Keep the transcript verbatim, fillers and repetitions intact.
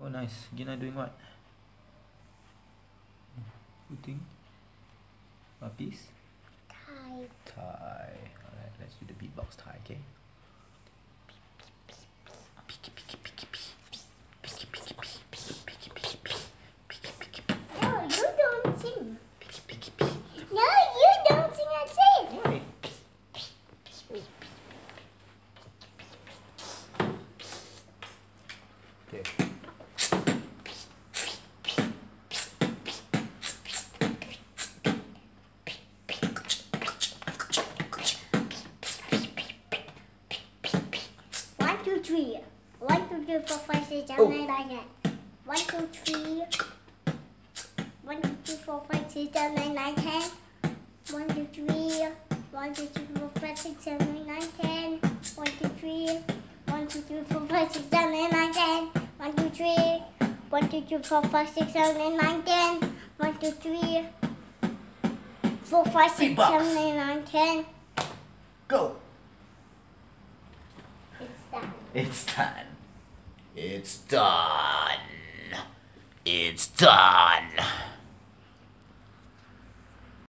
Oh, nice. Gina doing what? Putting puppies? Tie. Tie. Alright, let's do the beatbox tie, okay? Picky, picky, picky, picky. Picky, picky, picky, picky, picky, picky. Picky, picky, picky. No, you don't sing. Picky, picky, picky. No, you don't sing and sing. Why? Okay. One, two, three. One, two, three, four, five, six, seven, eight, nine, ten. One, two, three. One, two, three, four, five, six, seven, eight, nine, ten. One, two, three. One, two, three, four, five, six, seven, eight, nine, ten. One, two, three. One, two, three, four, five, six, seven, eight, nine, ten. One, two, three. One, two, three, four, five, six, seven, eight, nine, ten. One, two, three. Four, five, six, Beatbox. seven, eight, nine, ten. Go! It's done. It's done. It's done. It's done.